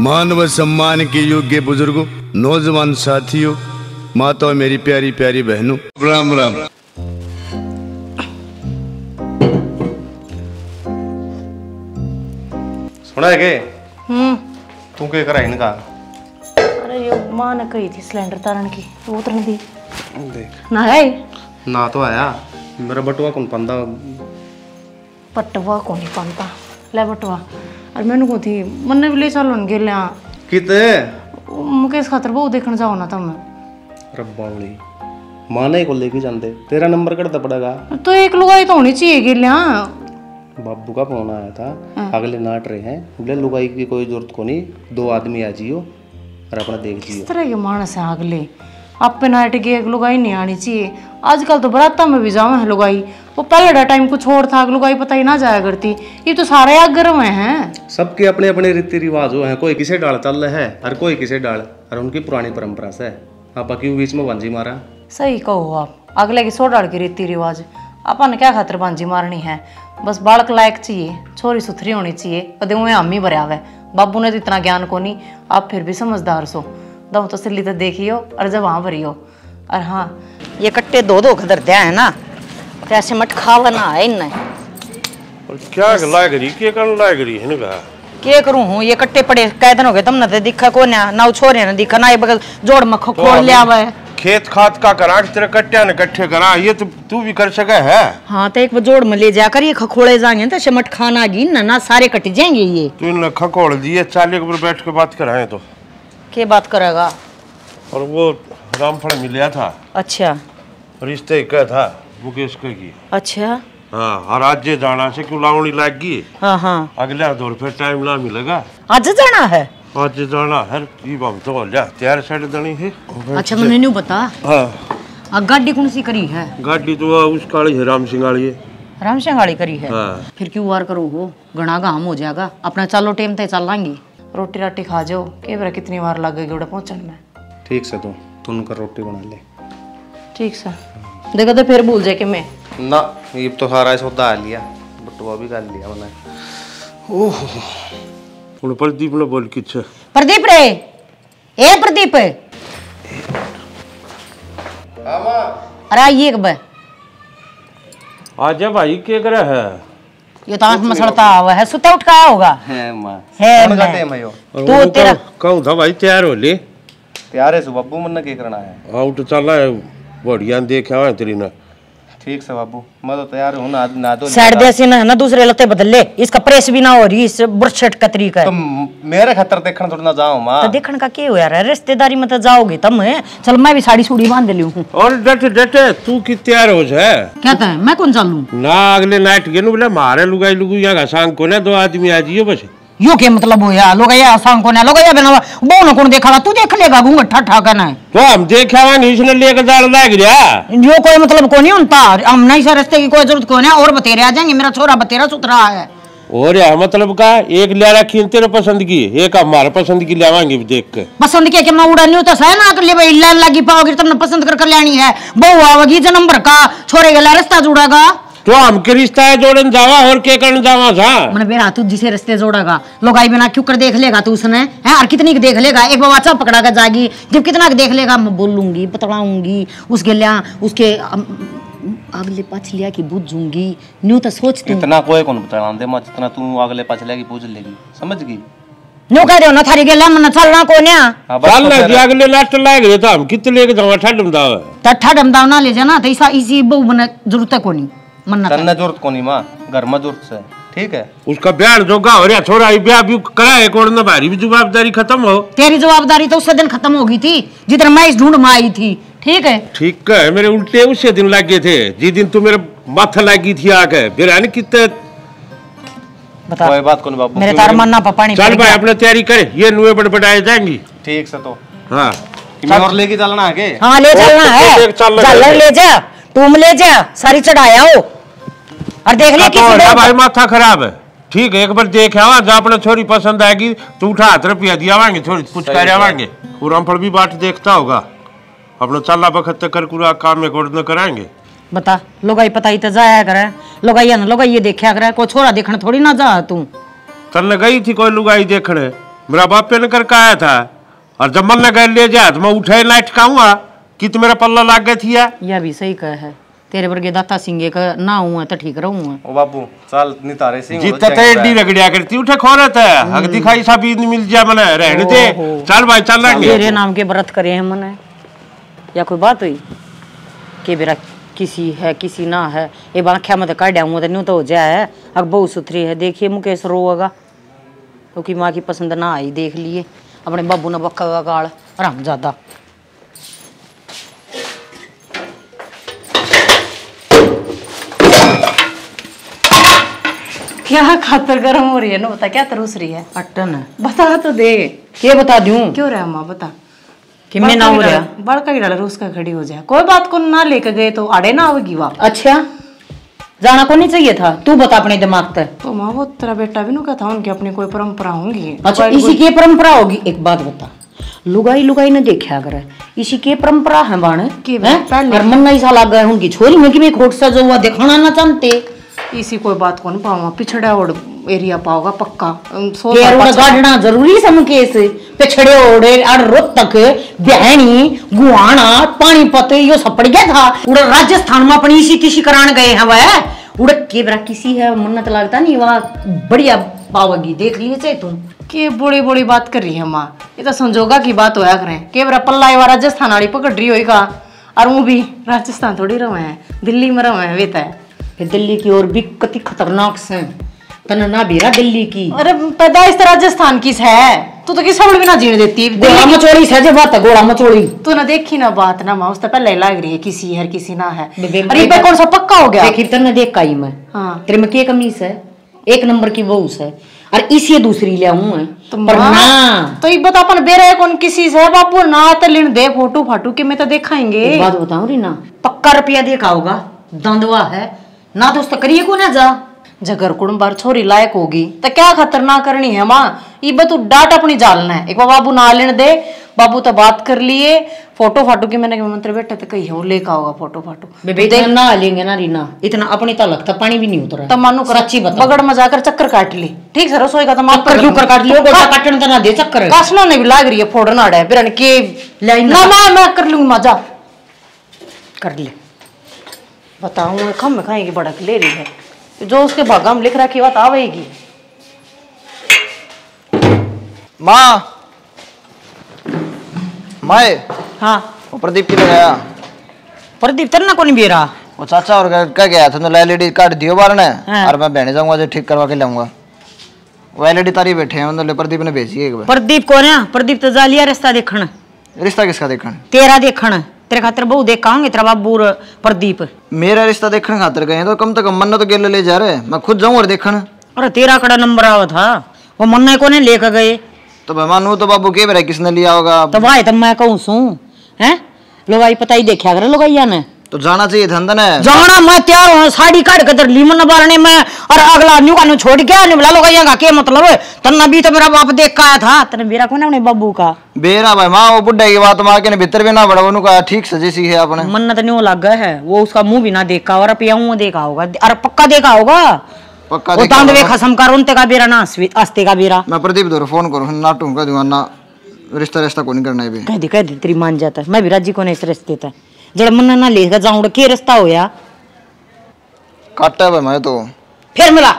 मान व सम्मान के योग्य बुजुर्गों, नौजवान साथियों, माताओं, मेरी प्यारी प्यारी बहनों, राम राम। सुना है के? तू क्या करा इनका? अरे ये माँ ने कही थी सिलेंडर तारन की, तो उतरने दी। देख ना है ना तो आया मेरा बटुआ कौन पंदा पटवा को नहीं पाता ले बटवा। अरे मैंने को थी मन ने भी ले चलो न गेले किते मुकेश खातर बहु देखने जाओ ना तुम। रब्बावली माने को लेके जाते, तेरा नंबर करता पड़ेगा। तो एक लुगाई तो होनी चाहिए गेले। बाबू का फोन आया था, अगले नाट रहे हैं, बोले लुगाई की कोई जरूरत को नहीं, 2 आदमी आ जियो और अपना देख जियो। इस तरह के मानस है अगले आप पे नाट की एक लुगाई नहीं आनी चाहिए। आजकल तो बराता में भी जाओ है लुगाई, वो पहले टाइम कुछ और था, लुगाई पता ही ना जाया करती। ये तो सारे आगर में हैं। सबके अपने अपने रीति रिवाज हैं, कोई किसे डाल चल रहा है और कोई किसे डाल, और उनकी पुरानी परंपरा से आप क्यों बीच में बांझी मारा। सही कहो आप, अगले की 100 डाल की रीति रिवाज अपन क्या खातिर बांझी मारनी है। बस बालक लायक चाहिए, छोरी सुथरी होनी चाहिए, कदे में हम ही भरया हुआ। बाबू ने तो इतना ज्ञान को नहीं, आप फिर भी समझदार सो। दम तो सिल्ली तो देखियो और जब वहाँ भरियो। और हाँ ये कट्टे 2-2 खदर दिया है ना, कैसे मट खावा ना है इनने। और क्या लाग रही के कर लाग रही है ना के करूं हूं, ये कट्टे पड़े कै दिन हो गए, तुमने तो दिखा को ना छोरे ने दिखा ना, ये बगल जोड़ में खोल लिया हुआ है। खेत खात का करा तेरे कट्टिया ने इकट्ठे करा, ये तो तू भी कर सके है। हाँ तो एक जोड़ में ले जाकर ये खखोड़े जाएंगे तो शमट खाना गी ना सारे कट जाएंगे। ये तू इन खखोड़ दिए, 40 पर बैठ के बात कराए तो के बात करेगा। और वो रामफल मिला था, अच्छा रिश्ते क्या था मुकेश के की। अच्छा हाँ, और आज जे जाना से क्यों लावनी लाग गई। हाँ हाँ अगला दौर फिर टाइम ना मिलेगा। आज जाना है, आज जाना है तो लिया तैयार साइड देनी है। अच्छा मैंने नहीं पता। हाँ गाड़ी कौन सी करी है? गाड़ी तो उसका है, राम सिंह वाली है। राम सिंह वाली करी है। हाँ। फिर क्यों वार करो हो, घना घाम हो जाएगा अपना। चलो टेम ते चल लांगी, रोटी राटी खा जाओ, के बार कितनी बार लगेगी उड़ा पहुंचने में। ठीक से तू उनका रोटी बना ले। ठीक से देखो तो फिर भूल जाए कि मैं ना ये तो सारा सौदा आ लिया, बटुआ भी कर लिया मैंने। ओह उन प्रदीप ने बोल किछ। प्रदीप रे, ए प्रदीप। अरे आइए कब आजा भाई के करे है। ये तो आंख मसलता हुआ है, सुता उठ का होगा है मां है कौन का टाइम है यो? तो तेरा कहूं था भाई तैयार हो ले। तैयार है सु बाबू, मन ने के करना है। आउट चला है बढ़िया देखा है तेरी ना। ठीक से बाबू, मैं तो तैयार हूं ना, ना दो साइड दे से ना दूसरे लते बदल ले, इसका प्रेस भी ना हो रही, इस बुरशट का तरीका है। तो मेरे खतर देखण थोड़ा ना जाओ मां। तो देखण का के हो यार, रिश्तेदारी में तो जाओगे तुम। चल मैं भी साड़ी सूड़ी बांध ले हूं। और डट डट तू की तैयार हो जाए। कहता है मैं कौन चालू ना अगले नाइट के नु बोले मारे लुगाई लुगुया का सांग को ने 2 आदमी आ जियो बस। यो के मतलब हो या लोग या सांग को ना लोग या बना बहु न कौन देखा, तू देख लेगा घूंघट ठा करना है तो हम देखावा नहीं, इसने लेके जाल लाग गया। यो कोई मतलब को नहीं उनता, हम नहीं से रास्ते की कोई जरूरत को नहीं। और बतेरे आ जाएंगे, मेरा छोरा बतेरा सुथरा है। और या मतलब का एक ले रखी तेरे पसंद की, एक हमारे पसंद की लेवांगे देख के। पसंद के मैं उड़ा नहीं तो सह ना कर ले भाई, लाइन लगी पाओगे तुमने पसंद कर लेनी है। बहु आवेगी जन्म भर का, छोरे गला रास्ता जुड़ेगा तो हम के रिश्ता है जोड़न जावा और के करन जावा था। मैंने बेरा तू जिसे रास्ते जोड़ेगा लोग आई बिना क्यों कर देख लेगा तू उसने है, और कितनी देख लेगा। एक बार अच्छा पकड़ा कर जाएगी, जब कितना देख लेगा मैं बोलूंगी बतलाऊंगी उसके लिया, उसके अगले पछलिया की बुझूंगी न्यू तो सोच तू। इतना कोई कौन बता दे मत, इतना तू अगले पछले की पूछ लेगी, समझ गई। नो कह दे ना थारी गेला मन चलना को ने चल ना जी अगले लास्ट लाग गए तो हम कितने लेके जावा ठडम दाव। त ठडम दाव ना ले जाना तो ऐसा इसी बहु बने जरूरत को नहीं मन तन्ने जरूरत को नहीं मां, घर में जरूरत से। ठीक है उसका ब्याह जोगा हो रहा, छोरा ब्याह भी कराए कोण ना, भारी भी जवाबदारी खत्म हो। तेरी जवाबदारी तो उस दिन खत्म हो गई थी जिधर मैं इस ढूंढ में आई थी। ठीक है ठीक है, मेरे उल्टे उसी दिन लग गए थे जिस दिन तू मेरे माथा लगी थी आके फिर है कितने। बता कोई बात कौन बाबू, मेरे तार मानना पापा नहीं। चल भाई अपने तैयारी करे, ये नुए बड़बड़ाए जाएंगी। ठीक से तो हाँ मैं और लेके चलना है के? हाँ ले चलना है, झालर ले जा, तुम ले जा, सारी चढ़ाया हो और देख ले किसी भाई माथा खराब है। ठीक है एक बार देख आवा, जब अपने छोरी पसंद आएगी तो उठा 1 रुपया दिया आवांगे, छोरी कुछ कर आवांगे। रामफल भी बाट देखता होगा, अपना चला बखत कर पूरा काम में कोड न कराएंगे। बता लोग आई पता ही तो जाया करे, लोग ये देखा करे, कोई छोरा देखने थोड़ी ना जा तू। चल गई थी कोई लुगाई देखने, मेरा बाप पेन करके आया था और जब मन ने गए ले जाए तो मैं उठे लाइट खाऊंगा कि तो मेरा पल्ला लाग गई थी यह भी सही कह है तेरे वर्गे दाता सिंह का ना हुआ तो ठीक रहूंगा। ओ बाबू चल नहीं तारे सिंह जीता तो एडी रगड़िया करती उठे खो रहता है हक दिखाई सा भी नहीं मिल जाए मने रहने दे। चल भाई चल लेंगे तेरे नाम के व्रत करे हैं मने या कोई बात हुई के बेरा किसी है किसी ना है ये बाख्या में तो काट आऊंगा तो न्यू तो हो जाए अब बहुत सुथरी है देखिए मुकेश रोगा क्योंकि माँ की पसंद ना आई देख लिए अपने बाबू ने बक्का का गाल आराम ज्यादा। क्या खातर गर्म हो रही है ना बता क्या तरूस रही है अट्टन बता तो दे क्या बता दूं क्यों रहा माँ बता कि मैं ना हो रहा बड़का गिरा रूस का खड़ी हो जाए कोई बात को ना लेकर गए तो आड़े ना आवेगी वाह। अच्छा जाना को नहीं चाहिए था तू बता अपने दिमाग तक तो माँ वो तेरा बेटा भी नु क्या था उनकी अपनी कोई परंपरा होंगी। अच्छा इसी की परंपरा होगी एक बात बता लुगाई लुगाई ने देखा अगर इसी की परंपरा है बाण पहले मन नहीं सा लग गया उनकी छोरी में कि मैं खोट सा जो हुआ दिखाना ना चाहते इसी कोई बात कौन पाऊंगा पिछड़ा और एरिया पाओगा पक्का गाड़ना जरूरी समकेस पिछड़े ओड़े और रोत तक बहनी गुआना पानीपत यो सब पड़ गया था उड़ा राजस्थान में अपनी इसी किसी करान गए हैं वह उड़ा के बरा किसी है मन्नत लगता नहीं वहाँ बढ़िया पाओगी देख लिए चाहे तुम के बड़ी बड़ी बात कर रही है माँ ये तो संजोगा की बात होया करें के बरा पल्ला हुआ राजस्थान वाली पकड़ रही होगा और वो भी राजस्थान थोड़ी रहे हैं दिल्ली में रहे हैं वे तय दिल्ली की और भी कति खतरनाक से तना ना बेरा दिल्ली की अरे पैदाइश तो राजस्थान की है तू तो किस भी ना जीने देती गोला मचोड़ी से जब बात है गोला मचोड़ी तू ना देखी ना बात ना माँ उस तो पहले लग रही है किसी है किसी ना है अरे पे कौन सा पक्का हो गया देखी तने देख काई मैं हाँ तेरे में क्या कमीज है एक नंबर की बहू है और इसी दूसरी ले आऊं है पर ना तो एक बता अपन बेरे कौन किसी से बापू ना तो लेन दे फोटो फाटू के मैं तो देखाएंगे एक बात बताऊं री ना पक्का रुपया देखा होगा दंदवा है ना दोस्त करिए को ना जा जगर कुड़बार छोरी लायक होगी तो क्या खतरनाक करनी है माँ ये तू डाट अपनी जालना है एक बार बाबू ना लेने दे बाबू तो बात कर लिए फोटो फाटू की मैंने मंत्र बैठे तो कही हो लेका होगा फोटो फाटू ना लेंगे ना रीना इतना अपनी तो लगता पानी भी नहीं उतरा तब मानो सच्ची बता बगड़ में जाकर चक्कर काट ली ठीक सर रसोई का तो चक्कर क्यों काट लियो गोटा काटने तो ना दे चक्कर कासना ने भी लाग रही है फोड़ना है बिरन के ना मैं कर लूंगी मजा कर ले बताऊँ कम में खाएगी बड़क ले रही है जो उसके भागा में लिख रखी बात आवेगी। माँ माए हाँ वो प्रदीप की लगाया प्रदीप तरना को नहीं बेरा वो चाचा और क्या गया था तो एलईडी काट दियो बार ने और मैं बहने जाऊंगा जो ठीक करवा के लाऊंगा वो एलईडी तारी बैठे हैं उन्होंने प्रदीप ने भेजी है प्रदीप कौन है प्रदीप तो जालिया रिश्ता देखण रिश्ता किसका देखण तेरा देखण तेरे खातिर बहु देखांगे तेरा बाबू प्रदीप मेरा रिश्ता देखने खातिर गए तो कम से कम मन्ना तो गेले ले जा रहे मैं खुद जाऊं और देखण अरे तेरा कड़ा नंबर आवा था वो मन्ना को ने लेकर गए तो मैं मानू तो बाबू के बेरा किसने लिया होगा तो भाई तब मैं कहूं सू हैं लो भाई पता ही देखा करे लोगैया ने तो जाना चाहिए धंधा ने जाना मैं तैयार हूं साड़ी काट के लीमन बारने में और अगला न्यू का न्यू छोड़ के न्यू बुला लोगैया का के मतलब तन्ना भी तो मेरा बाप देख का आया था तने मेरा कोने अपने बाबू का बेरा भाई मां वो बुड्ढे की बात मां के भीतर भी ना बड़ा उनको का ठीक से जैसी है अपने मन तो न्यू लग गया है वो उसका मुंह भी ना देखा और पियाऊं देखा होगा और पक्का देखा होगा पक्का वो तांदवे खसम कर उनते का बेरा ना आस्ते का बेरा मैं प्रदीप दो फोन करूं ना टूंगा दूंगा ना रिश्ता को नहीं करना है कह दे तेरी मान जाता मैं भी राजी को नहीं इस रिश्ते था जड़ मन्ना ना लेकर जाऊं के रास्ता होया काटा है मैं तो फिर मिला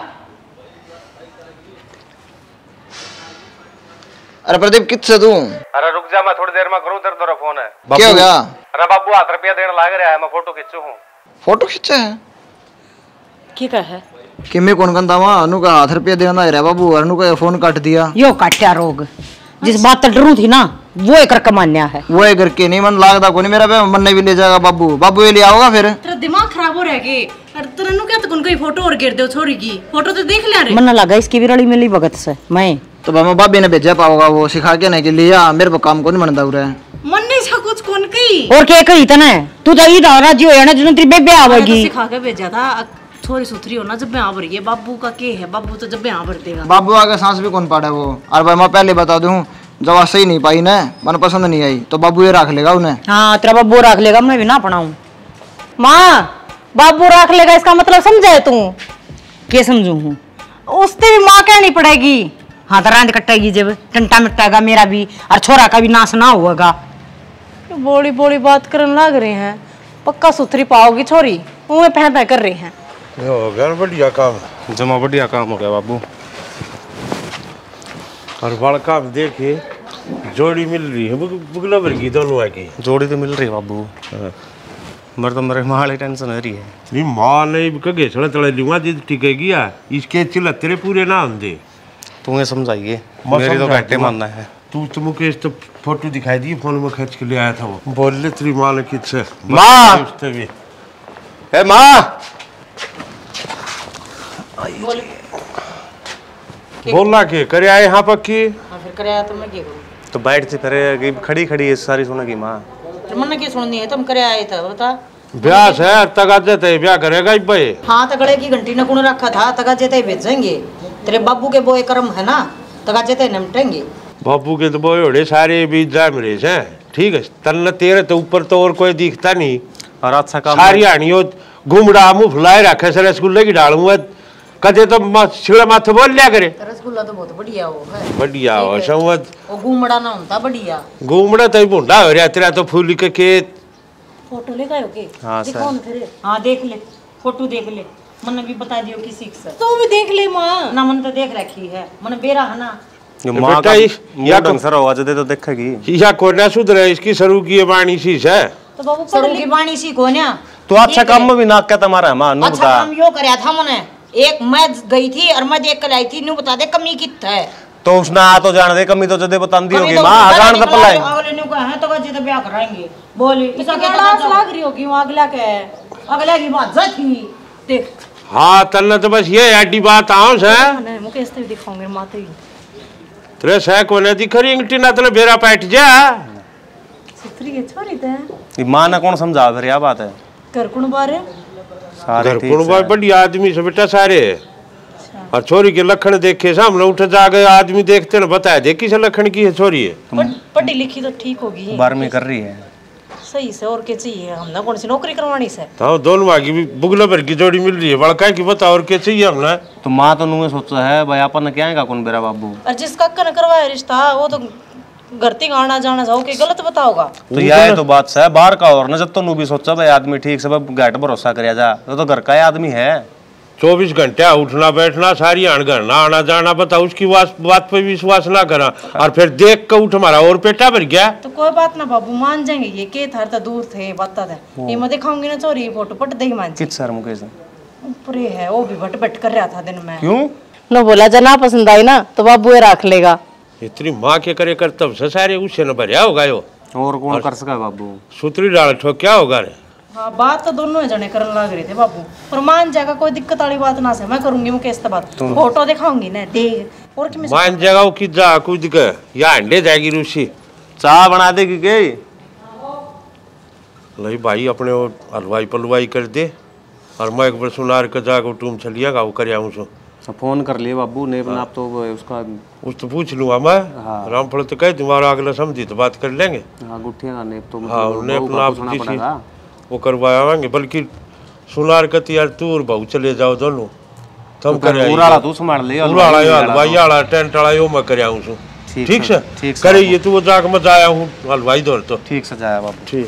अरे प्रदीप किससे तू अरे रुक जा मैं थोड़ी देर में करूं तेरा तेरा फोन है क्या हो गया अरे बाबू हाथ रुपया देने लाग रहा है मैं फोटो खींचू हूं फोटो खींचे है क्या है कि मैं कौन कंदा वहां अनु का हाथ रुपया देना है बाबू अनु का फोन काट दिया यो काट्या रोग जिस बात तक डरू थी ना वो एक रकम मान्या है वो एक करके नहीं मन लागदा कोनी मेरा पे मन नहीं भी ले जाएगा बाबू बाबू ये ले आओगा फिर तेरा दिमाग खराब हो रहा है के अरे तेरे क्या तो कोई फोटो और गिर दे छोरी की फोटो तो देख ले रे मन लगा इसकी विरली मिली भगत से मैं तो मैं बाबी ने भेजा पाऊंगा वो सिखा के नहीं के लिया मेरे को काम को नहीं बनदा उरे मन नहीं सा कुछ कौन कही और के कही तने तू तो ई राजी हो ना जनु तेरी बेबे आवेगी सिखा के भेजा था छोरी सुथरी होना जब यहाँ भर बाबू का के है बाबू तो जब यहाँ भर देगा बाबू आगे सांस भी कौन पाड़ा वो और भाई मैं पहले बता दूं जब सही नहीं पाई ना मन पसंद नहीं आई तो बाबू ये रख लेगा उन्हें हाँ तेरा बाबू रख लेगा मैं भी ना अपनाऊं माँ बाबू रख लेगा इसका मतलब समझे तू क्या समझू हूँ उससे भी माँ कहनी पड़ेगी हाँ तो रांद कटेगी जब टंटा मिटेगा मेरा भी और छोरा का भी नाश ना होगा। बोली बोली बात करने लग रहे हैं, पक्का सुथरी पाओगी छोरी, मुँह पह पह कर रहे हैं। ये हो गया बढ़िया काम, जमा बढ़िया काम हो गया बाबू। और बड़ा काम देखे जोड़ी मिल रही है बुगला भर की दोनों की जोड़ी तो मिल रही है बाबू, मर तो मेरे माँ टेंशन हो रही है। नहीं माँ नहीं कगे सड़े तड़े लूंगा जी टिकेगी यार, इसके चिल्लते पूरे ना होंगे। तुम्हें समझाइए, मेरी तो घाटे मानना है। तू मुकेश तो फोटो दिखाई दी, फोन में खींच के ले आया था वो। बोल ले तेरी माँ ने किससे माँ, ए माँ बोलना के करे आए यहाँ पक्की फिर करे तो मैं क्या करूँ? तो बैठ से फिर खड़ी खड़ी है सारी सुनेगी माँ। मन क्या सुननी है, तुम करे आए थे बता। ब्याह है तगाजे थे, ब्याह करेगा भाई। हाँ तगड़े की घंटी ने कौन रखा था, तगाजे थे भेजेंगे। तेरे बाबू के बोए कर्म है ना, तगाजे थे निपटेंगे। बाबू के तो बोए होड़े सारे बीच जा मेरे से ठीक है। तन तेरे तो ऊपर तो और कोई दिखता नहीं। और अच्छा काम सारी हानियो घूमड़ा मुँह फुलाए रखे से रसगुल्ले की डालूंगा कदे तो छिड़ा माथे बोल लिया करे। रसगुल्ला तो बहुत बढ़िया हो है, बढ़िया हो संवत वो घूमड़ा ना होता बढ़िया। घूमड़ा तो भूडा हो रहा तेरा तो फूल के खेत। फोटो लेगा हो के? हाँ दिखाओ ना फिर। हाँ देख ले, फोटो देख ले, मन भी बता दियो किसी से। तू भी देख ले माँ। ना मन तो देख रखी है, मन बेरा है ना। माँ का या ढंग से रहो दे तो देखेगी। या कोई ना सुधरे इसकी सरू की बाणी सी है। तो बाबू सरू की बाणी सी को ना। तो अच्छा काम में भी नाक क्या तुम्हारा माँ नु अच्छा काम यो करया था मैंने। एक मैं गई थी और मैं देख कर आई थी, नु बता दे कमी कितना है। तो उसने आ तो जान दे कमी तो जदे बतांदी होगी माँ। जान तो पल्ला अगले नु का है तो जे तो ब्याह कराएंगे। बोली इसका क्या लाग रही होगी वो अगला के, अगला की बात जाती देख। हाँ तन्ने तो बस ये ऐडी बात आओ से नहीं मुकेश तो दिखाऊंगे माते ही तेरे से कोने दिख रही इंगटी ना तने बेरा बैठ जा। सुथरी है छोरी ते माँ ने कौन समझा फिर यह बात है। कर कुण बारे घर कुणबा बढ़िया आदमी से बेटा सारे। और छोरी के लक्षण देखे सामने उठ जा गए आदमी देखते ना बताया दे किस लक्षण की है छोरी है। पढ़ी लिखी तो ठीक होगी, 12वीं कर रही है सही से। और क्या चाहिए, हमने कौन सी नौकरी करवानी से। तो दोनों भाई की बुगला भर की जोड़ी मिल रही है, बड़का की बता और क्या चाहिए हमने। तो माँ तो नुए सोचा है भाई अपन क्या आएगा कौन बेरा बाबू। और जिसका कन करवाया रिश्ता वो तो घर तक आना जाना जाओ के गलत बताओगा। तो यह तो बात है बाहर का और न जब तो नू भी सोचा भाई आदमी ठीक से घाट भरोसा कर जा, तो घर का आदमी है। 24 घंटे उठना बैठना सारी अणगणना आना जाना बता, उसकी बात पे विश्वास ना करा और फिर देख कर उठ मारा और पेटा भर गया। तो कोई बात ना बाबू मान जाएंगे, ये के थार तो दूर थे बता थे। ये मैं दिखाऊंगी ना चोरी फोटो पट दे मान कित सर मुकेश ऊपर है, वो भी भट भट कर रहा था दिन में। क्यों न बोला जना पसंद आई ना तो बाबू ये रख लेगा। इतनी माँ के करे करतब से सारे उससे न भरिया होगा यो। और कौन कर सका बाबू। सूत्री डाल ठो क्या होगा रे। हाँ बात तो दोनों जने करने लग रहे थे बाबू, पर मान जाएगा कोई दिक्कत वाली बात ना से। मैं करूंगी मुकेश से बात, फोटो दिखाऊंगी ना देख। और कि मान जाएगा कि जा कूद के या अंडे जाएगी रूसी चाय बना देगी के नहीं भाई अपने वो हलवाई पलवाई कर दे और मैं एक बार सुनार के जाकर टूम चलिएगा वो कर आऊँ सो। फोन कर लिए बाबू ने अपना आप तो उसका उस तो पूछ लूंगा मैं। हाँ। रामफल तो कह तुम्हारा अगला समझी तो बात कर लेंगे। हाँ गुठिया का नेप तो हाँ उन्हें अपना आप किसी वो करवाएंगे, बल्कि सुनार का यार तू और बहू चले जाओ दोनों तुम करे उराला तू संभाल ले हलवाई वाला टेंट वाला यो मैं कर आऊँ सो। ठीक से करे ये तू वो जाके मैं जाया हूँ हलवाई दौड़ तो ठीक से जाया बाबू। ठीक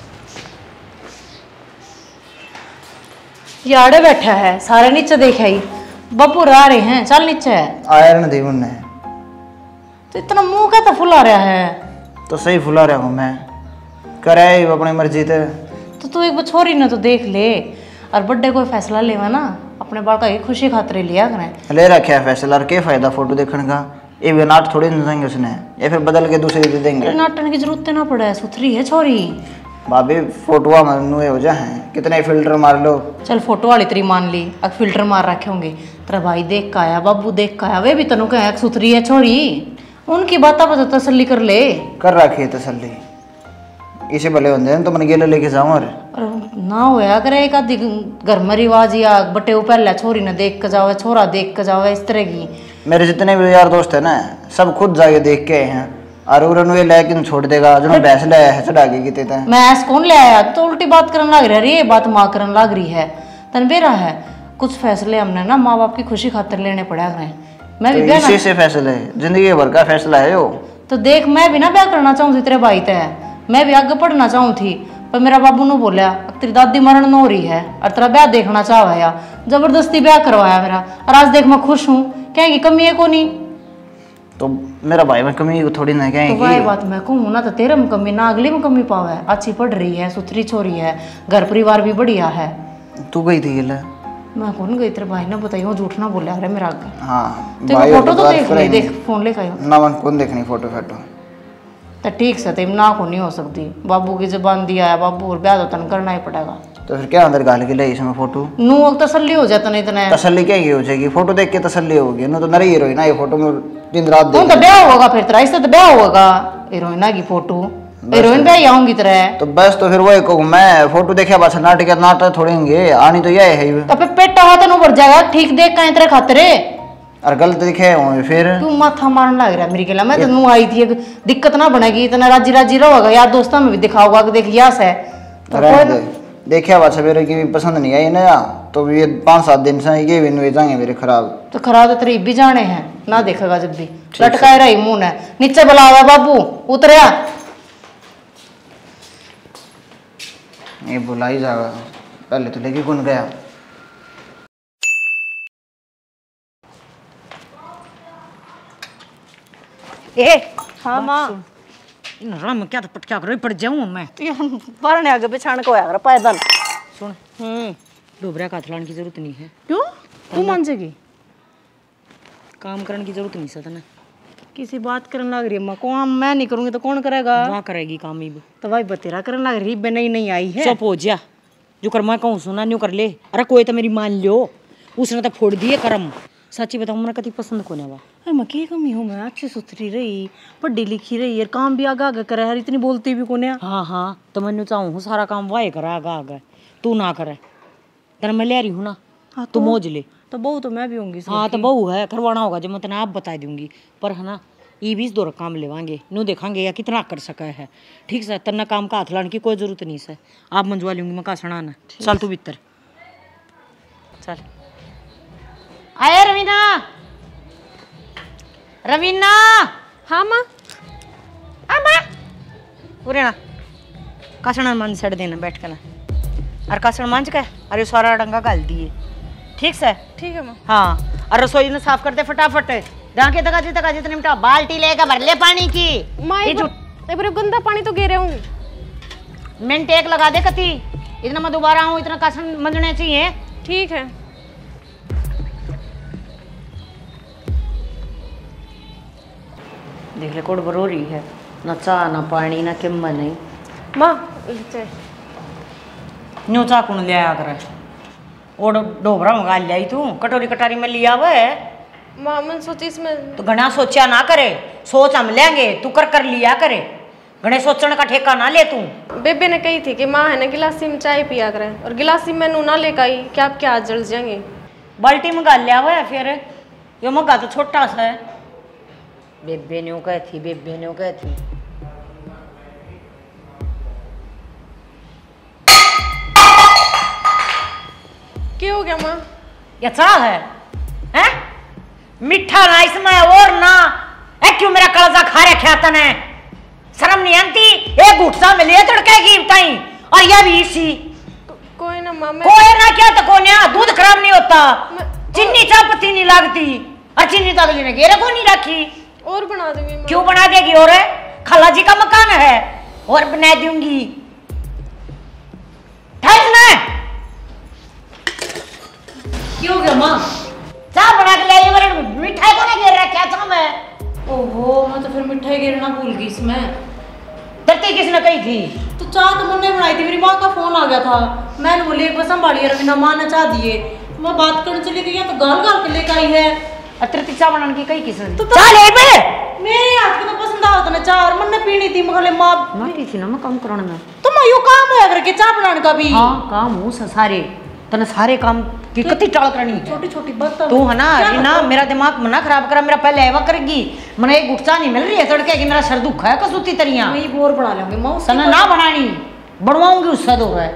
याड़े बैठा है सारे नीचे देखे ही बब्बू रहा रहे हैं, चल नीचे आया ना दी उनने तो इतना मुंह का तो फुला रहा है। तो सही फुला रहा हूँ मैं, करे अपनी मर्जी ते। तो तू एक बार छोरी ना तो देख ले और बर्थडे कोई फैसला लेवा ना अपने बाल का खुशी खातिर लिया करें। ले रखा है फैसला और क्या फायदा फोटो देखने का। ये भी नाट थोड़ी न देंगे उसने, या फिर बदल के दूसरी दे देंगे। नाटन की जरूरत ना पड़े, सुथरी है छोरी। भाभी फोटोआ मनुए हो जा हैं, कितने फिल्टर मार लो। चल फोटो वाली तेरी मान ली, अब फिल्टर मार रखे होंगे। तेरा भाई देख का आया, बाबू देख का आया, वे भी तनु कह सुथरी है छोरी। उनकी बात पर तसल्ली कर ले। कर रखी है तसल्ली, इसे भले होंगे तो मन गेले लेके जाऊँ। और ना होया करे एक आधी घर में रिवाज या बटे पहले छोरी ने देख के जावे, छोरा देख के जावे, इस तरह की। मेरे जितने भी यार दोस्त है ना सब खुद जाके देख के आए हैं और उन्होंने लेकिन छोड़ देगा जो भैंस ले आया है चढ़ा के किते थे। मैं ऐस कौन ले आया तो उल्टी बात करने लग रही है। ये बात माँ करने लग रही है तन बेरा है। कुछ फैसले हमने ना माँ बाप की खुशी खातिर लेने पड़ा करें। मैं भी तो ब्याह इसी से फैसला है, जिंदगी भर का फैसला है वो। तो देख मैं भी ना ब्याह करना चाहूँ थी तेरे भाई ते, मैं भी आगे पढ़ना चाहूँ थी, पर मेरा बाबू ने बोला तेरी दादी मरण न हो रही है और तेरा ब्याह देखना चाह या जबरदस्ती ब्याह करवाया मेरा। और आज देख मैं खुश हूँ, कहेंगी कमी है को नहीं। तो मेरा भाई में कमी थोड़ी ना तो कहेंगी। वही बात मैं कहूँ ना, तो तेरे में कमी ना अगली में कमी पावा है। अच्छी पढ़ रही है, सुथरी छोरी है, घर परिवार भी बढ़िया है। तू गई थी गिला? मैं कौन गई, तेरे भाई ने बताइयो, झूठ ना बोला अरे मेरा आगे। हाँ तेरे फोटो तो देख ले, देख फोन ले खायो ना, मन कौन देखनी फोटो फाटो। तो ठीक से तेम ना को नहीं हो सकती, बाबू की जबान दिया है, बाबू और ब्याह तो तन करना ही पड़ेगा। तो फिर क्या अंदर गाल के ले इसमें फोटो? नू तसल्ली हो जाता नहीं इतना। तसल्ली क्या हो जाएगी? फोटो देख के तसल्ली होगी ना, तो नरी हीरोइन ना ये फोटो में दिन रात तो देख। ब्याह होगा फिर तेरा, इससे तो ब्याह होगा। हीरोइना की फोटो, हीरोइन ब्याह आऊंगी तरह। तो बस तो फिर वही कहूँ मैं, फोटो देखे बस नाटक थोड़ेंगे आनी तो यह है। तो फिर पेटा हाथ न बढ़ जाएगा, ठीक देख कहीं तरह खातरे और गलत दिखे होंगे फिर। तू माथा मारने लग रहा है मेरी गला। मैं तो नू आई थी, दिक्कत ना बनेगी, इतना राजी राजी रहोगा यार, दोस्तों में भी दिखाओगा कि देख यास है तो देखिए बात मेरे की पसंद नहीं आई ना, तो ये 5-7 दिन से ये भी नुए जाएंगे मेरे खराब। तो खराब तो तेरे भी जाने हैं ना, देखेगा जब भी लटकाए रही मुंह ने। नीचे बुलावा बाबू, उतरिया ये बुला ही जाएगा, पहले तो लेके कौन गया। ए हाँ माँ, इन राम क्या तो पटका कर पड़ जाऊँ मैं तो बारने आगे बिछाने को आया पैदल। सुन डोबरा का हथलाने की जरूरत नहीं है। क्यों? तू मान जाएगी? काम करने की जरूरत नहीं सतना। किसी बात करने लग रही है, काम मैं नहीं करूंगी तो कौन करेगा? वहाँ करेगी काम ही तो भाई बतेरा करने लग रही है, नहीं आई है। चुप हो जा, जो कर मैं कहूँ सुना न्यू कर ले। अरे कोई तो मेरी मान लो, उसने तो फोड़ दिए कर्म। सच्ची बताऊँ मेरा कति पसंद को नहीं। मैं की कमी हूँ, मैं अच्छी सुथरी रही, पढ़ी लिखी रही यार, काम भी आगे आगे करे यार, इतनी बोलती भी कोने। हाँ हाँ तो मैं चाहूँ सारा काम वाहे करे आगे आगे, तू ना करे। तेरा मैं ले रही हूँ ना, हाँ, तू मोज ले। तो बहू तो मैं भी होंगी। हाँ तो बहू है, करवाना होगा जो मैं तेना आप बता दूंगी। पर है ना ये 20 दौर काम लेवांगे, नू देखांगे या कितना कर सका है। ठीक से तेना काम का हाथ लाने की कोई जरूरत नहीं है, आप मंजवा लूंगी मैं कासना ना। चल तू भीतर चल। आया रवीना, रवीना। हाँ माँ। पूरे ना कासना मान छड़ देना बैठ कर ना, और कासना मांझ के अरे सारा डंगा गाल दिए। ठीक से? ठीक है माँ। हाँ और रसोई ने साफ कर दे फटाफट। डाके तका जितने मिनट बाल्टी लेकर भर ले पानी की। माँ एक बार गंदा पानी तो गिरे हूँ। मिनट एक लगा दे कती, इतना मैं दोबारा आऊँ इतना कासन मंजने चाहिए। ठीक है। देख ले कोड बरो रही है, ना चाह ना पानी ना किम्मा नहीं। माँ न्यू चाह कौन ले आया करे, और डोबरा मंगा लिया तू, कटोरी कटारी में लिया हुआ है। माँ मैंने सोची इसमें तो घना सोचा ना करे, सोच हम लेंगे, तू कर लिया करे, घने सोचने का ठेका ना ले तू। बेबे ने कही थी कि माँ है ना गिलासी में चाय पिया करे, और गिलासी में नू ना लेकर आई, क्या आपके हाथ जल जाएंगे। बाल्टी मंगा लिया हुआ है फिर, यो मग्गा तो छोटा सा है। बेबे ने कहती, बेबे ने कहती। क्या हो गया माँ? ये चाह है, हैं? मीठा ना इसमें और ना है, क्यों मेरा कलजा खा रखा तने? शर्म नहीं आती? एक गुटसा में लिए तड़केगी बताई, और ये भी इसी। कोई ना माँ, कोई ना क्या तो कोन्या, दूध खराब नहीं होता, चीनी चापत्ती नहीं लगती, और चीनी तो अगली ने घेरे को नहीं रखी। और बना दूंगी माँ। क्यों बना देगी? और खाला जी का मकान है, और बना दूंगी। क्यों हो गया माँ? चाह बना के लाई, मगर मिठाई को नहीं गिर रहा क्या चाह मैं? ओहो मैं तो फिर मिठाई गिरना भूल गई इसमें। धरती किसने कही थी? तो चाह तो मैंने बनाई थी, मेरी माँ का फोन आ गया था, मैंने बोली एक बार संभालिए रवीना, माँ ने चाह दिए, मैं बात करने चली गई तो गाल गाल के लेकर आई है। अतरती चाह बनाने की कही किसने? तो चाह ले बे, मेरे हाथ की तो पसंद आता ना चाह, और मैंने पीनी थी मगर माँ मारी थी ना मैं काम कराने में। तो मैं यो काम है करके चाह बनाने का भी। हाँ काम हूँ सारे, तने सारे काम की कति टाल करनी है। छोटी छोटी बात तू है ना रीना, मेरा दिमाग मना खराब करा, मेरा पहले एवा करेगी। मैंने एक गुटसा नहीं मिल रही है तड़के की, मेरा सर दुखा है कसूती तरिया। मैं बोर बना लूंगी माँ, तने ना बनानी, बनवाऊंगी उससे दो है।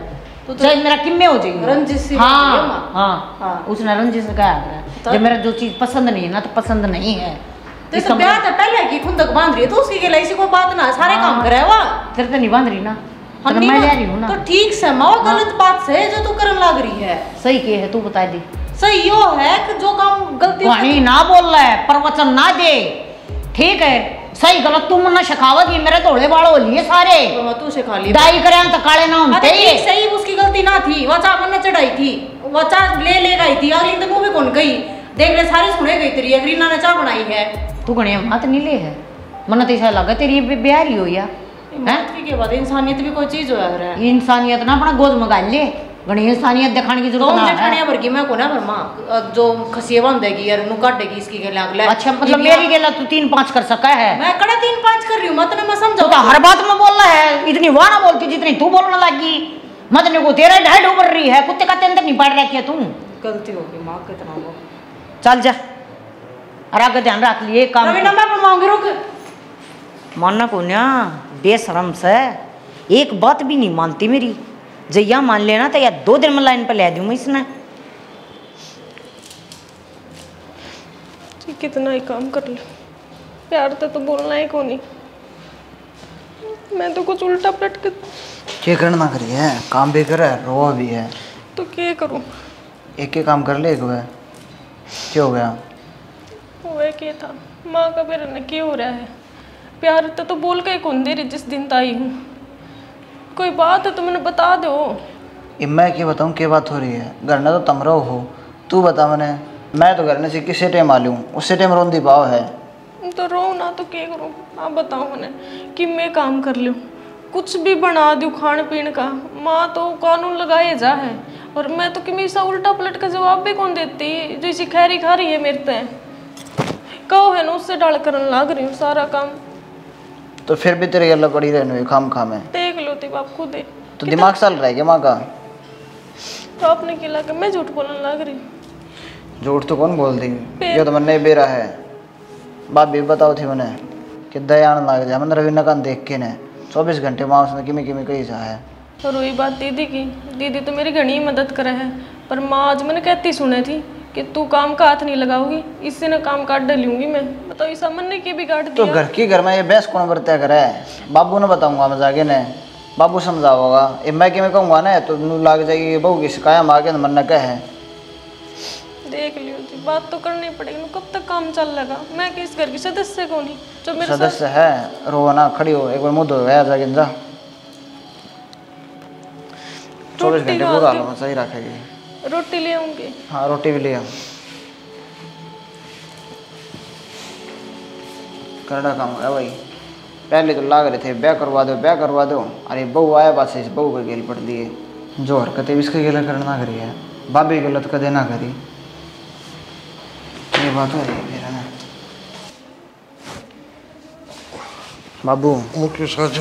तो चाहे मेरा किम्मे हो जाएगी रंजिश सी हाँ होती है माँ। हाँ उसने रंजिश से कहा है जब मेरा जो चीज पसंद नहीं है ना तो पसंद नहीं है तो इसका ब्याह तो पहले की खुद तक बांध रही है तो उसकी के लिए कोई बात ना सारे काम करे वा तेरे तो नहीं बांध रही ना हम तो नहीं मैं ले बांध- रही हूँ ना तो ठीक से माँ गलत बात से जो तू करने लग रही है सही के है तू बता दी सही यो है कि जो काम गलती वही ना बोल रहा है प्रवचन ना दे ठीक है सही गलत तुम ना शिखावत ये मेरे थोड़े बाल हो लिए सारे तू सिखा ली दाई करे तो काले ना अच्छा होते ठीक सही उसकी गलती ना थी वो चाह मन चढ़ाई थी वो चाह ले गई थी अगली दिन मुंह भी कौन गई देख ले सारी सुने गई तेरी अगरीना ने चाह बनाई है तू गणे मत नहीं ले है मन तो ऐसा लगा तेरी बिहारी हो या मातृ के बाद इंसानियत भी कोई चीज हो रहा है इंसानियत ना अपना गोद मंगा ले गणी इंसानियत दिखाने की तो जरूरत ना है जठानिया भर की मैं को ना पर मां जो खसिया बांधेगी यार नु काटेगी इसकी के लागले अच्छा मतलब मेरी गेला तू 3-5 कर सका है मैं कड़ा 3-5 कर रही हूं मत ने मैं तू समझाऊं तो हर बात में बोल रहा है इतनी वाह ना बोलती जितनी तू बोलने लगी मत ने को तेरा ढाई उबर रही है कुत्ते का अंदर नहीं पड़ रखी है तू गलती हो गई मां कितना वो चल जा और आगे ध्यान रख लिए काम रवि ना मैं बनवाऊंगी रुक मानना को ना बेशरम से एक बात भी नहीं मानती मेरी जैया मान लेना तो या 2 दिन में लाइन पर ले दूँ मैं इसने कितना ही काम कर लो प्यार तो बोलना ही को नहीं मैं तो कुछ उल्टा पलट के क्या करना करिए है काम भी करे रो भी है तो क्या करूं एक ही काम कर ले एक बार क्या हो गया वह क्या था माँ का मेरा न क्या हो रहा है प्यार तो बोल के कौन दे रही जिस दिन आई हूँ कोई बात है तो मैंने बता दो मैं क्या बताऊँ क्या बात हो रही है घर में तो तुम रहो हो तू बता मैं तो घर में से किसी टाइम आ लूँ उससे टाइम रोंदी भाव है तो रो ना तो क्या करूँ आप बताओ मैंने कि मैं काम कर लूँ कुछ भी बना दूँ खाने पीने का माँ तो कानून लगाए जा है और मैं तो हमेशा उल्टा पलट का जवाब भी कौन देती जो इसी खैरी खा रही है मेरे तय कहो है ना उससे डाल कर लाग रही हूँ सारा काम तो फिर भी तेरे गला पड़ी रहने हुई खाम खामे देख लो ती बाप खुद है तो दिमाग चल रहा है क्या माँ का तो आपने क्या लगा मैं झूठ बोलने लग रही झूठ तो कौन बोल दी ये तो मैंने बेरा है बात भी बताओ थी मैंने कि दयान लग जाए मैंने रवीना का देख के ने 24 घंटे माँ उसने किमी किमी कही जा है और वही बात दीदी की दीदी तो मेरी घनी मदद करे है पर माँ आज मैंने कहती सुने थी कि तू काम का हाथ नहीं लगाओगी इससे ना काम काट डालूंगी मैं बताओ इस अमन ने क्या बिगाड़ तो दिया घर की घर में ये बहस कौन बरत्या करे बाबू ने बताऊंगा मैं जाके ने बाबू समझाओगा मैं कि मैं कहूँगा ना तो नू लाग जाएगी बहू की शिकायत आगे मन न कहे देख लियो जी बात तो करनी पड़ेगी ना कब तक काम चल लगा मैं किस घर की सदस्य को नहीं जो मेरे सदस्य है रो ना खड़ी हो एक बार मुँह धो गया जाके जा 24 घंटे पूरा हाल में सही रखेगी रोटी ले आऊंगी हाँ रोटी भी ले आओ करना काम है भाई पहले तो लाग रहे थे ब्याह करवा दो अरे बहू आया पास इस बहू के गेल पड़ दिए जो हरकतें इसके गेला करना करी है भाभी गलत कदे ना करी ये बात हो रही है मेरा ना बाबू मुख्य साथ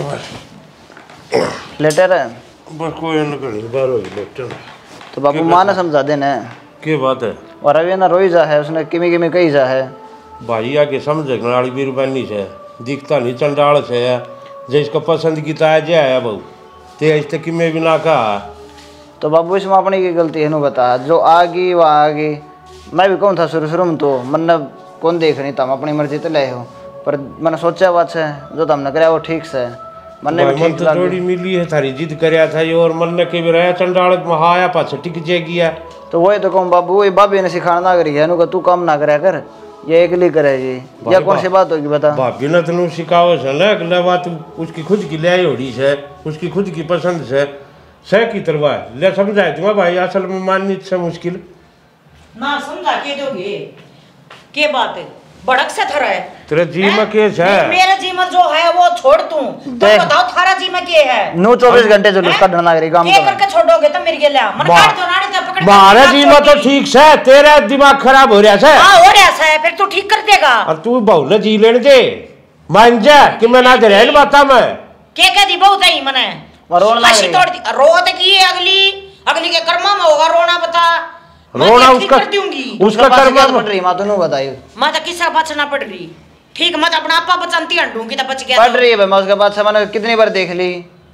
लेटर है बस कोई न कहीं बार हो लेटर तो बाबू माँ ने समझा देना क्या बात है और अभी ना रोई जा है उसने किमी किमी कही जा है भाई आके समझ वाली बीरबानी से दिखता नहीं चंडाल से है जिसको पसंद की ताज है बहू ते इस तक में भी ना कहा तो बाबू इसमें अपनी की गलती है नु बता जो आ गई वह आ गई मैं भी कहूँ था शुरू में तो मन कौन देख नहीं था अपनी मर्जी तो ले हो पर मैंने सोचा बात है जो तुमने कराया वो ठीक से मन ने भी मन ठीक तो थोड़ी मिली है थारी जिद करया था ये और मन ने के भी रहा चंडाल महाया पास टिक जाएगी है तो वही तो कहूँ बाबू वही भाभी ने सिखाना करी है नु तू काम ना कराया कर ये अकेली करेगी या कौन सी बात होगी बता भाभी ने तेन सिखाओ से ना अगला बात उसकी खुद की लाई होड़ी से उसकी खुद की पसंद से सह की तरवा ले समझाए दूंगा भाई असल में माननी से मुश्किल ना समझा के दोगे के बात है भड़क से थरा है तेरे जी में केस है मेरे जी में जो है वो छोड़ तू तो बताओ थारा जी में के है नो 24 घंटे जुलूस का डरना करी काम के करके छोड़ोगे तो मेरे लिए मन काट दो नाड़ी तो पकड़ हमारे जी में तो ठीक से तेरा दिमाग खराब हो रहा है हां हो रहा है फिर तू ठीक कर देगा और तू बहु ने जी लेने दे मान जा कि मैं ना दे रहा इन बाता में के दी बहुत है मने रोना लग हंसी रही तोड़ दी रोत की है अगली के कर्मा में होगा रोना बता रोना उसका कर दूंगी उसका कर्मा पड़ रही माँ तू बताई मैं तो किसका बचना पड़ रही ठीक मत अपना आपा बचनती हंडूंगी तो बच गया पड़ रही है भाई मैं उसके बाद से मैंने कितनी बार देख ली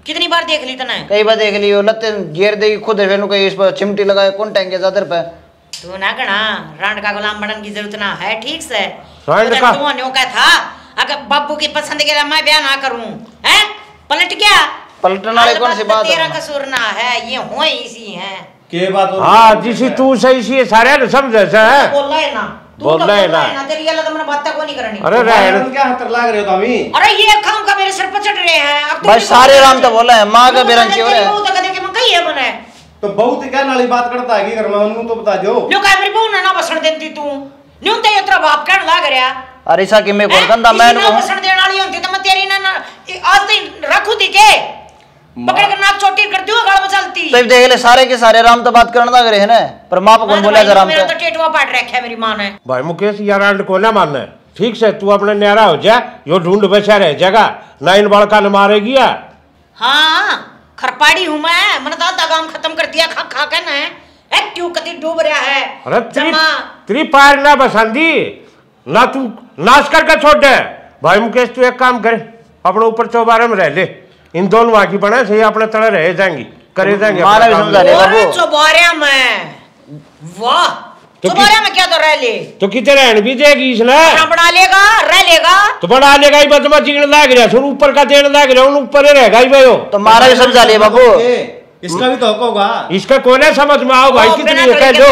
कितनी बार देख ली तने? कई बार देख लियो, लत्ते घेर देगी खुद है, कहीं इस पर चिमटी लगाए कौन टांगे चादर पे। तू ना गणा रांड का गुलाम बनने की जरूरत ना है, ठीक से? रांड का तू न्यों का था अगर बाबू की पसंद के लिए मैं ब्याह ना करूं, हैं? पलट गया? पलटने वाली कौन सी बात तेरा है? कसूर ना है, ये हो इसी है। के बात हो? हाँ जिसे तू सही सी सारे न समझे से है। बोल रहा है ना, बोल रहा है ना। तेरी ये तो मैंने बात को नहीं करनी। अरे रहन क्या हतर लाग रहे हो तुम? अरे ये काम का मेरे सर पर चढ़ रहे हैं। अब भाई सारे राम तो बोला है, माँ का बेरंग क्यों रहे? तो कदे के मैं कही है बने। तो बहुत क्या नाली बात करता है कि घर में उन्होंने तो बता दो। लो का मेरी बहू ना बसण देती तू। न्यू ते इतना बाप कहन लाग रहा। अरे सा कि मैं कौन कंदा मैं ना बसण देने वाली होती तो मैं तेरी ना आज तक रखू दी के पकड़ के नाक चोटी कर दूं गल में चलती। तो देख ले सारे के सारे राम तो बात करने लग रहे हैं ना, पर मां को कौन बोला जरा मेरा तो टेटुआ पाट रखा है मेरी मां ने। भाई मुकेश यार रांड को ना मानना है, ठीक से तू अपने न्यारा हो जा, यो ढूंढ बचा रह जाएगा ना, इन बड़का न मारेगी या। हाँ खरपाड़ी हूँ मैं, मैंने तो आधा काम खत्म कर दिया खा खा के ना। क्यों कति डूब रहा है? अरे तेरी पैर ना बसंदी ना, तू नाश करके छोड़ दे। भाई मुकेश तू एक काम करे, अपने ऊपर चौबारे में रह ले, इन दोनों वहां की बना सही अपने तड़े रह जाएंगी, करे जाएंगे। मारा भी समझा ले बाबू। चौबारे में वाह, चौबारे में क्या तो रह ले तो कितने रहन भी देगी इसने? बना लेगा रह लेगा तो बना लेगा ही, बदमा जीण लाग रहा है, ऊपर का देने लाग रहा है, ऊपर ही रहेगा ही भाई। तो मारा भी समझा ले बाबू, इसका भी तो हक होगा। इसका कोने समझ में आओ भाई, कितनी कह लो।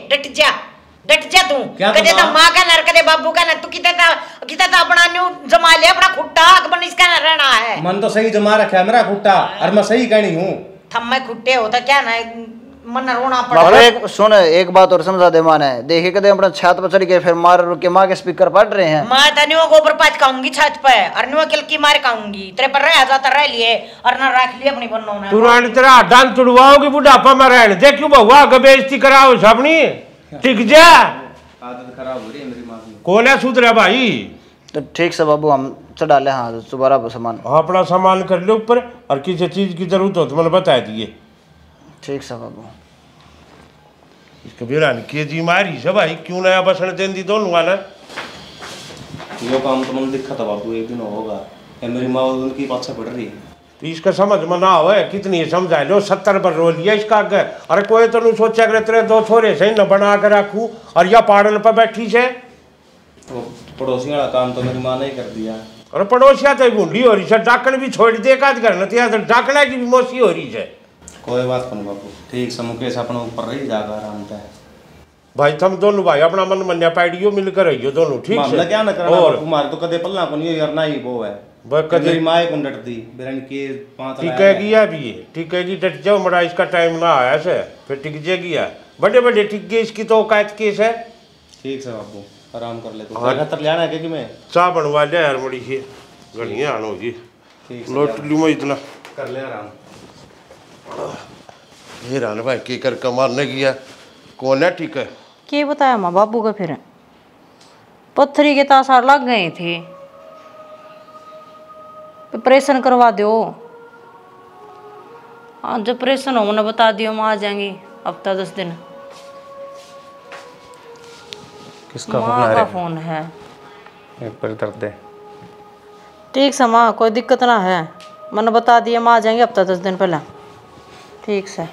डट जा तू, कदे तो मां का नर कदे बाबू का नर, तू कितना अपना न्यू जमा ले अपना खुट्टा बन इसका न रहना है। मन तो सही जमा रखा है मेरा खुट्टा, और मैं सही कहनी हूँ। थम्मे खुट्टे होता क्या ना मन रोना पड़ा। बाबू एक सुन, एक बात और समझा दे माने, देखे कदे अपना छत पर चढ़ के फिर मार के मां के स्पीकर पड़ रहे हैं। मैं तनियो गोबर पाच खाऊंगी छत पे, और न्यू किलकी मार खाऊंगी तेरे पर रह जाता रह लिए और ना रख लिए अपनी बन्नों ने। तू रानी तेरा डांग तुड़वाओगी बुढ़ापा में रहने दे, क्यों बहुआ का बेइज्जती कराओ सबनी, टिक जा। आदत खराब हो रही है मेरी माँ की। कोने सुधरा भाई? तो ठीक से बाबू हम चढ़ा ले, हाँ दोबारा सामान अपना सामान कर ले ऊपर, और किसी चीज की जरूरत हो तो मैंने बता दिए। ठीक से बाबू। इसको भी रानी के जी मारी से भाई, क्यों नया बसण देंदी दोनों वाला। यो काम तो मन दिखा था बाबू, एक दिन होगा। मेरी माँ उनकी पाछा पड़ रही है। तो इसका समझ में ना हो कितनी समझा लो, 70 पर रो लिया इसका आगे। अरे कोई तो नहीं सोचा करे तेरे दो छोरे सही न बना कर रखू, और या पाड़न पर बैठी से। तो पड़ोसी वाला काम तो मेरी माँ ने ही कर दिया। अरे पड़ोसिया तो बूढ़ी हो रही है, डाकन भी छोड़ दे का करना, तो डाकना की भी मौसी हो रही है। कोई बात नहीं बाबू, ठीक से मुकेश अपने ऊपर रही जाकर आराम से। भाई तुम दोनों भाई अपना मन मन्या पैडियो मिलकर रहियो दोनों, ठीक मामला है? क्या ना करना और तुम्हारे तो कदे पल्ला को नहीं करना ही वो है। मेरी माँ को डट दी बेरन के पांच ठीक है गया भी है, ठीक है जी, डट जाओ, मरा इसका टाइम ना आया से फिर टिक जाएगी। बड़े बड़े टिक गए, इसकी तो औकात केस है। ठीक से बाबू आराम कर ले, तो खतर ले आना है कि मैं चाह बनवा लिया यार, बड़ी ही घड़ियाँ आन होगी, ठीक लोट लूँ मैं इतना कर ले आराम। ये रान भाई की कर कमार ने किया कौन है, ठीक है? के बताया माँ बाबू का? फिर पत्थरी के तासार लग गए थे, ऑपरेशन करवा दो। हाँ जब ऑपरेशन हो मैंने बता दियो, मैं आ जाएंगी हफ्ता 10 दिन। किसका माँ का फोन है, एक पर दर्द दे। ठीक से माँ कोई दिक्कत ना है, मैंने बता दिया, मैं आ जाएंगे हफ्ता 10 दिन पहले। ठीक से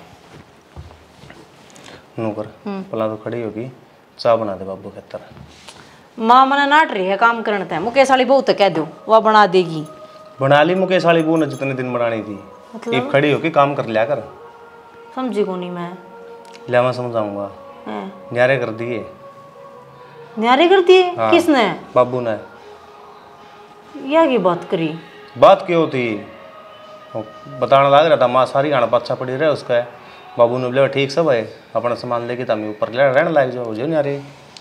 नौकर पला तो खड़ी होगी, चाय बना दे बाबू खतर। माँ मैंने नाट रही है काम करने थे, मुकेश वाली बहुत कह दो वह बना देगी। बना ली मुकेश वाली बू ने जितने दिन बनानी थी, मतलब? एक खड़ी होगी काम कर लिया कर। समझी को नहीं मैं। लिया मैं समझाऊंगा। न्यारे कर दिए। न्यारे कर दिए? हाँ। किसने? बाबू ने। यह की बात करी? बात क्यों थी, बताने लग रहा था माँ सारी आना पाछा पड़ी रहे उसका है। बाबू ने बोला ठीक सब है, अपना सामान लेके तम ऊपर रहने लायक जाओ जो न्यारे।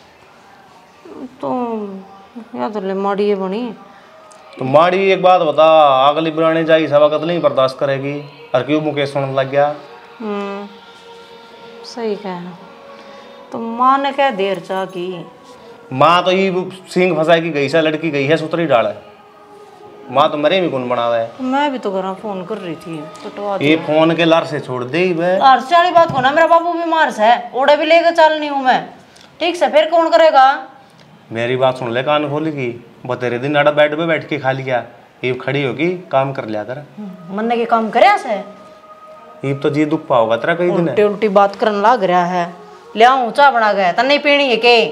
तो या तो ले माड़ी है बनी। तो माड़ी एक बात बता, अगली बुरानी जाई सब वक्त नहीं बर्दाश्त करेगी, और क्यों मुकेश सुनने लग गया। सही कहा। तो माँ ने क्या देर चाह की? माँ तो ये सिंग फंसाई गई है, लड़की गई है सुतरी डाल है। माँ तो मरे भी कौन बनावा है। तो मैं भी तो घर फोन कर रही थी, कटवा ये फोन के लार से छोड़ दे लार से वाली बात को ना, मेरा बाबू बीमार है, ओढ़े भी लेकर चलनी हूँ मैं। ठीक से फिर कौन करेगा? मेरी बात सुन ले कान खोल की, वो तेरे दिन आड़ा बेड पे बैठ के खा लिया, ये खड़ी होगी काम कर लिया कर। मन्ने के काम करे से ये तो जी दुख पाओगा तेरा कई दिन उल्टी उल्टी बात करने लग रहा है। ले आऊं चाह बना गया तन्ने पीनी है के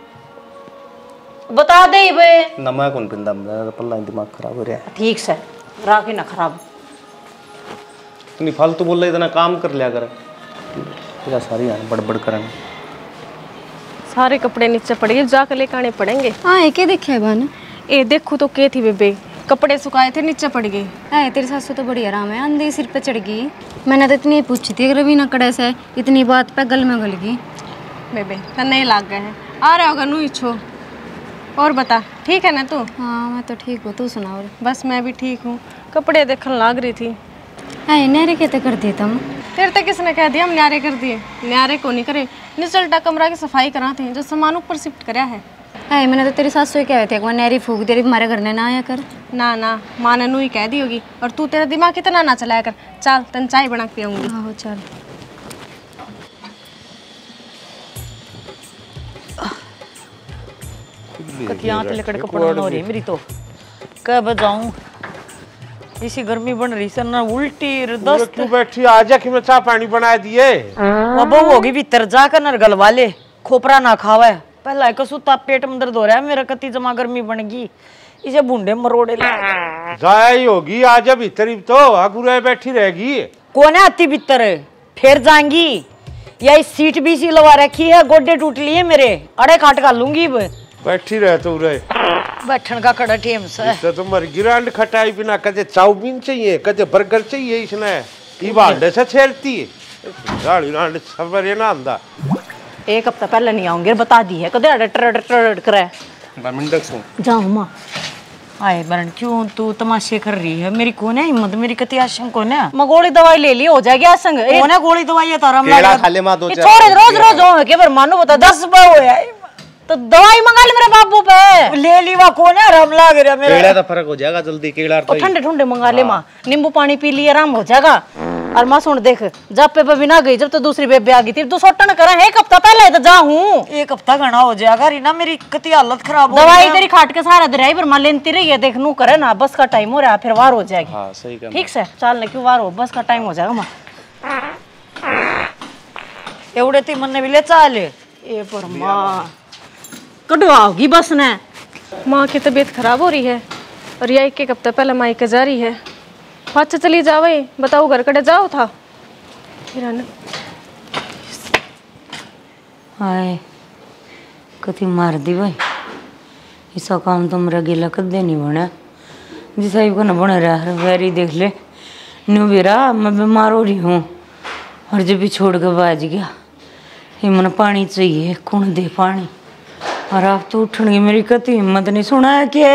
बता दे बे। नमक कौन पिंदा मेरा पल्ला दिमाग खराब हो रहा है। ठीक से राखी ना खराब। इतनी फालतू बोल रही इतना काम कर लिया कर। तेरा सारी बड़बड़ करन। सारे कपड़े नीचे पड़ गए जाकर लेकर आने पड़ेंगे। हाँ एक देखे है बान ए देखो तो के थी बेबे कपड़े सुखाए थे नीचे पड़ गए। है तेरी सासू तो बड़ी आराम है अंधे सिर पे चढ़ गई। मैंने तो इतनी पूछी थी अगर रवीना कड़े से इतनी बात पे गल में गल गई। बेबे नहीं लाग गए हैं आ रहा होगा नू इच्छो। और बता ठीक है ना तू? हाँ मैं तो ठीक हूँ तू सुना। और बस मैं भी ठीक हूँ। कपड़े देखने लाग रही थी। है न्यारे कहते कर दिए तुम? तेरे तक किसने कह दिया हम न्यारे कर दिए? न्यारे को नहीं करे निचलटा कमरा की सफाई करा थे जो सामान ऊपर शिफ्ट कराया है। मैंने तो तेरी सासू कहे थे एक बार न्यारी फूक दे हमारे घर ने ना आया कर। ना ना माँ ने नू ही कह दी होगी। और तू तेरा दिमाग कितना ना चलाया कर। चल तन चाय बना के पियाऊंगी। हाँ चल। कतियाँ लकड़ कपड़ा हो रही मेरी तो कब जाऊं इसी गर्मी बन रही सर ना उल्टी दस्त। तू बैठी आजा कि मैं चाय पानी बना दिए। अब होगी भीतर जाकर नर गल वाले खोपरा ना खावे पहला एक सुता पेट में दर्द हो रहा है मेरा कति जमा गर्मी बन गई इसे बूंदे मरोड़े जाए होगी आजा भीतर तो आगुराए बैठी रहेगी। कौन है आती भीतर फिर जाएंगी या इस सीट भी सी लगा रखी है गोडे टूट लिए मेरे अड़े काट का लूंगी बैठी रहे तो रहे बैठन का कड़ा टेम से तो मर गिरांड खटाई बिना कदे चाउमीन चाहिए कदे बर्गर चाहिए इसने ये भांडे से छेड़ती है गाड़ी रांड सबर ना आंदा। एक हफ्ता पहले नहीं आऊंगी बता दी है कदे अड़ करे जाओ माँ आए बरन क्यों तू तमाशे कर रही है मेरी कौन है हिम्मत मेरी कति आशंक कौन है मैं गोली दवाई ले ली हो जाएगी आसंग कौन है गोली दवाई है तारा केला खा ले मां दो चार छोड़ रोज रोज हो के पर मानो बता 10 रुपए हो है तो दवाई मंगा ले मेरे बाबू पे ले ली वा कौन है आराम लाग रहा मेरा केला तो फर्क हो जाएगा जल्दी केला तो ठंडे ठंडे मंगा ले माँ नींबू पानी पी लिए आराम हो जाएगा। और माँ सुन देख जब पे बिना गई जब तो दूसरी बेबे आ गई थी 200 टन करा है एक हफ्ता पहले तो जा हूँ एक हफ्ता घना हो जाएगा रीना मेरी कति हालत खराब हो दवाई तेरी खाट के सारा दे पर माँ लेती रही है देख नू करे ना बस का टाइम हो रहा है फिर वार हो जाएगी। हाँ सही कहा ठीक से चल ना क्यों वार हो बस का टाइम हो जाएगा माँ एवढे ती मन भी ले चाले ये पर माँ कटवाओगी बस ने। माँ की तबीयत खराब हो रही है और यह एक हफ्ता पहले मायके जा रही है। अच्छा चली जावे बताओ घर कड़े जाओ था हाय कति मार दी भाई ऐसा काम तो मेरा गिला कदे नहीं बना जिसा को न बने रहा वेरी देख ले न्यू बेरा मैं बीमार हो रही हूँ और जब भी छोड़ के बाज गया ये मन पानी चाहिए कौन दे पानी और आप तो उठने मेरी कति हिम्मत नहीं सुना है कि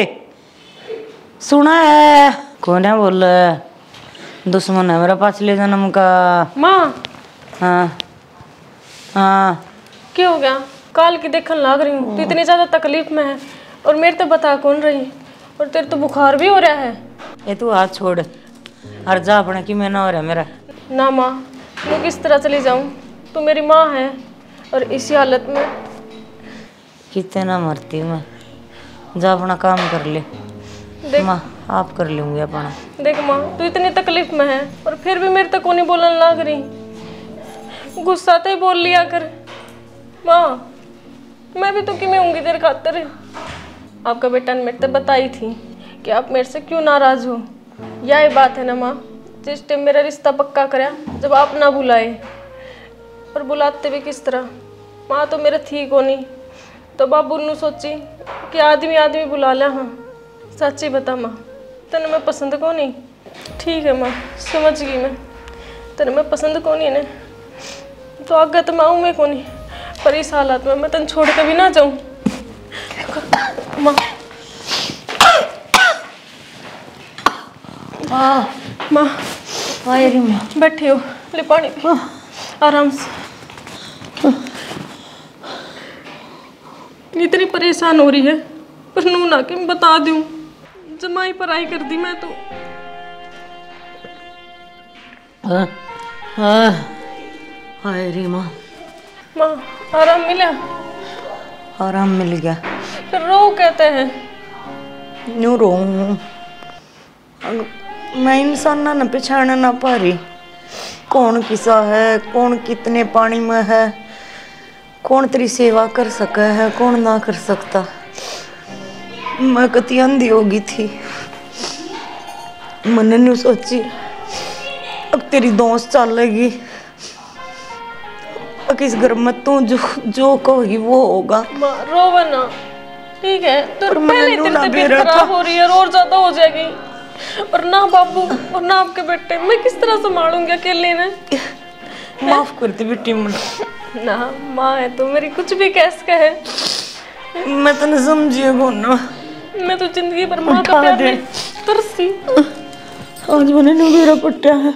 सुना है कौन है बोल दुश्मन है मेरा पिछले जन्म का। माँ हाँ हाँ क्या हो गया काल की देखने लाग रही हूँ तो इतनी ज्यादा तकलीफ में है और मेरे तो बता कौन रही और तेरे तो बुखार भी हो रहा है। ये तू हाथ छोड़ और जा अपने कि मैं ना हो रहा मेरा ना माँ मैं किस तरह चली जाऊँ तू मेरी माँ है और इसी हालत में कितना मरती मैं जा अपना काम कर ले माँ आप कर लूंगी अपना। देख माँ तू इतनी तकलीफ में है और फिर भी मेरे तक को नहीं बोलने लग रही गुस्सा तो ही बोल लिया कर। माँ मैं भी तो किमें होंगी तेरे खातिर। आपका बेटा ने मेरे से बताई थी कि आप मेरे से क्यों नाराज हो। यही बात है ना माँ जिस टाइम मेरा रिश्ता पक्का करा जब आप ना बुलाए और बुलाते भी किस तरह। माँ तो मेरा थी को नहीं तो बाबू ने सोची कि आदमी बुला लिया। हाँ सच्ची बता माँ तेने मैं पसंद को नहीं। ठीक है माँ समझ गई मैं तेने मैं पसंद को नहीं ने तो आगे तो मैं आऊँ मैं को नहीं पर इस हालत में मैं तेन छोड़ के भी ना जाऊँ। माँ माँ बैठे हो ले पानी पी आराम से। इतनी परेशान हो रही है पर नू ना कि मैं बता दूं जमाई पढ़ाई कर दी मैं तो। हाय रे माँ माँ आराम मिला? आराम मिल गया फिर रो कहते हैं। न्यू रो मैं इंसान ना पहचान ना पा रही, कौन किसा है, कौन कितने पानी में है, कौन तेरी सेवा कर सका है, कौन ना कर सकता। मैं कति अंधी होगी थी, मैंने नहीं सोची अब तेरी दोस्त चलेगी, किस घर में तू जो कहोगी वो होगा। रोवा ना, ठीक है, तो पहले तेरी तबीयत खराब हो रही है और ज्यादा हो जाएगी, और ना बाबू और ना आपके बेटे, मैं किस तरह संभालूंगी अकेले ने। माफ कर दी बेटी, ना माँ है तो मेरी कुछ भी कैस का है, मैं तो नहीं समझिएगा ना, मैं तो जिंदगी भर माँ का प्यार में तरसी। आज मैंने मेरा पट्टा है,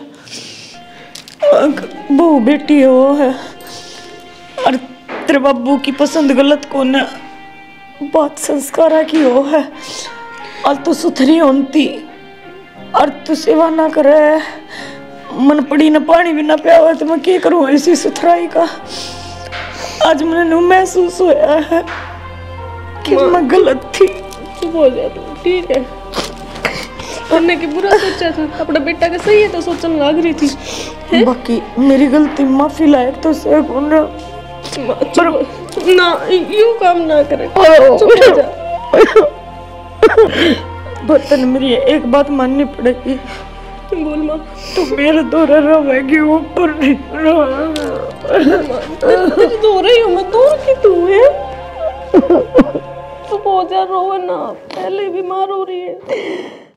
बहू बेटी है वो है, और तेरे बाबू की पसंद गलत को न बात संस्कारा की हो है। और तू सुथरी होती और तू सेवा ना करे, मन पड़ी न पानी भी ना पिया, तो मैं क्या करूँ ऐसी सुथराई का। आज मैंने महसूस होया है कि मैं गलत थी। चुप हो जा तू, ठीक है, करने की बुरा सोचा था, अपना बेटा का सही है तो सोचने लग रही थी। बाकी मेरी गलती माफी लायक तो से कौन ना यूं काम ना करे। बर्तन मेरी एक बात माननी पड़ेगी। बोल माँ। तो मेरे दौरे रहेगी ऊपर नहीं दो रही हूँ मैं, दूर की तू है। तू बहुत ज्यादा रो ना, पहले बीमार हो रही है।